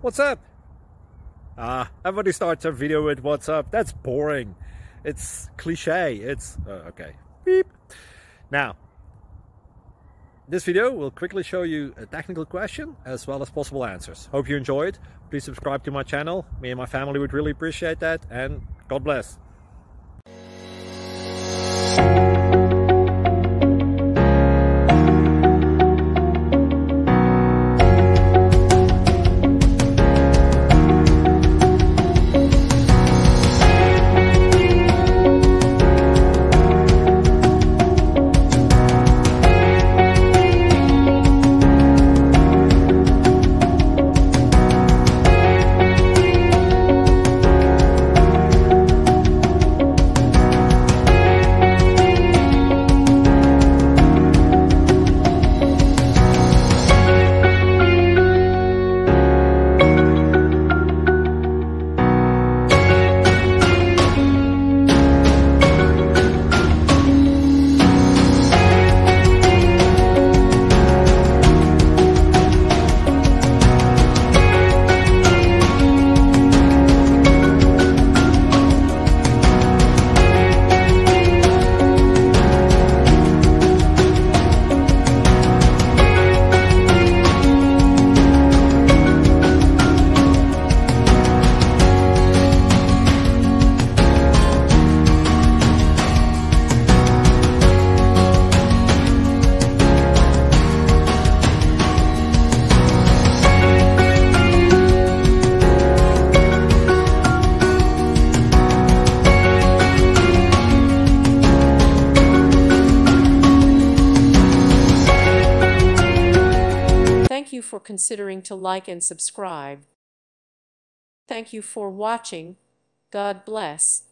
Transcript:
What's up? Everybody starts a video with what's up. That's boring. It's cliche. It's okay. Beep. Now, this video will quickly show you a technical question as well as possible answers. Hope you enjoyed. Please subscribe to my channel. Me and my family would really appreciate that, and God bless. Thank you for considering to like and subscribe. Thank you for watching. God bless.